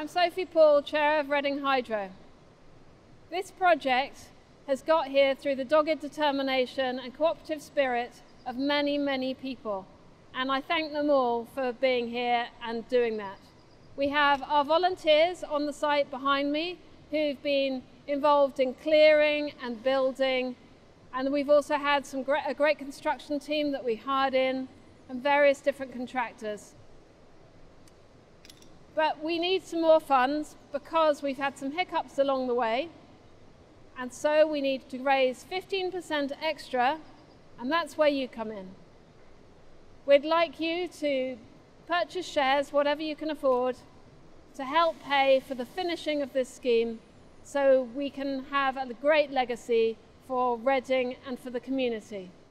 I'm Sophie Paul, Chair of Reading Hydro. This project has got here through the dogged determination and cooperative spirit of many, many people, and I thank them all for being here and doing that. We have our volunteers on the site behind me who've been involved in clearing and building, and we've also had a great construction team that we hired in and various different contractors. But we need some more funds because we've had some hiccups along the way, and so we need to raise 15% extra, and that's where you come in. We'd like you to purchase shares, whatever you can afford, to help pay for the finishing of this scheme so we can have a great legacy for Reading and for the community.